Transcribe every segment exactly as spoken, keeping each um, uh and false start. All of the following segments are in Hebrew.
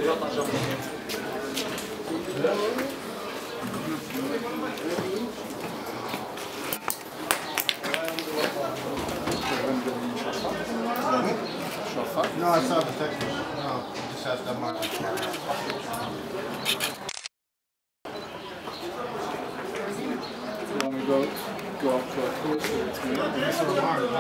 No, it's not protected. No, it just has that mark. When we go go up to a course, This is a mark.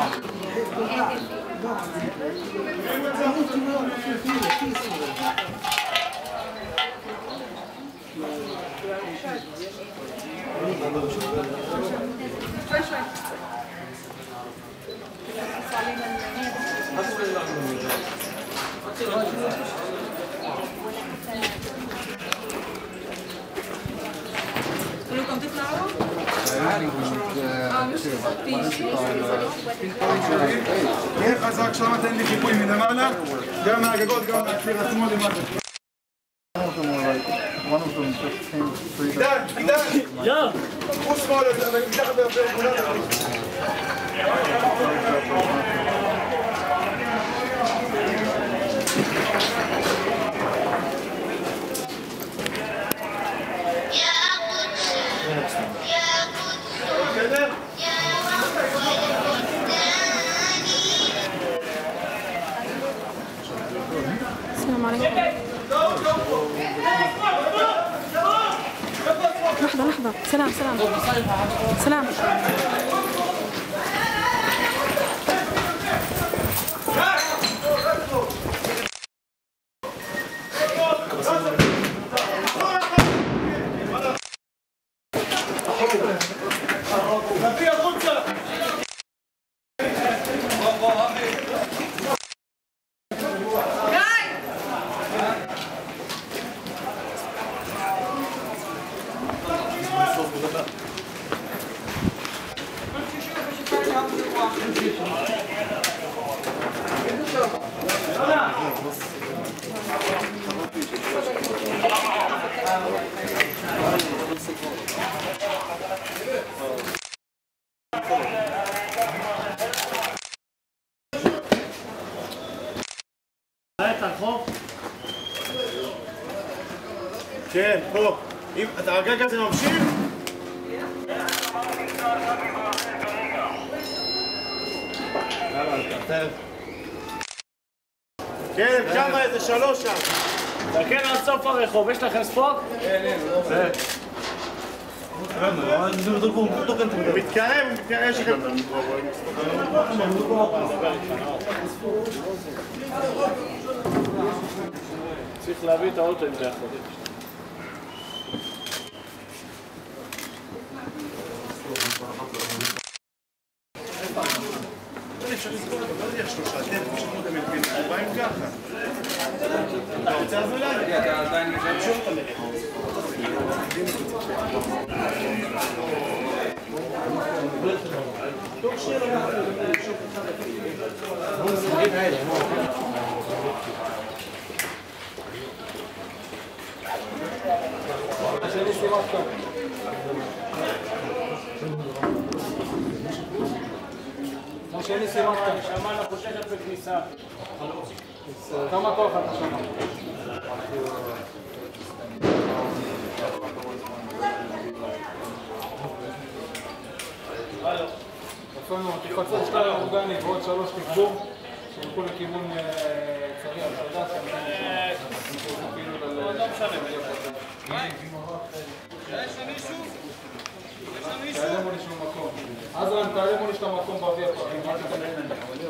كلكم تطلعوا؟ هيك خزاك شامت اللي في من المعنى جاء مع جود جاء كثير اسمه لي one of them were like, one of them just came three days. Yeah. Who's smaller than السلام عليكم. لحظة لحظة. سلام سلام. سلام. כן, פה. אם אתה הגג הזה ממשיך? כן, שם איזה שלוש שם. תקן עד סוף הרחוב, יש לכם ספוק? כן, כן. מתקרב, מתקרב, יש לכם... צריך להביא את האוטו אם זה יכול. אפשר לסגור, לא יודע איך שלושה, תן, כמו שאתה יודע, מלפין, הוא באים ככה. אתה רוצה אז אולי? אתה עדיין משהו אותם לרחוב. תוך שאלה, השני סירת כאן. השני סירת כאן. שמענו חושכת בכניסה. כמה כוח אתה שמע? יפה מאוד, תקפצו שתי אורגני ועוד שלוש תגבור שילכו לכיוון צרי על חדש. לא משנה. תעלמו לי שום מקום. עזרן, תעלמו לי שאתה מקום באוויר.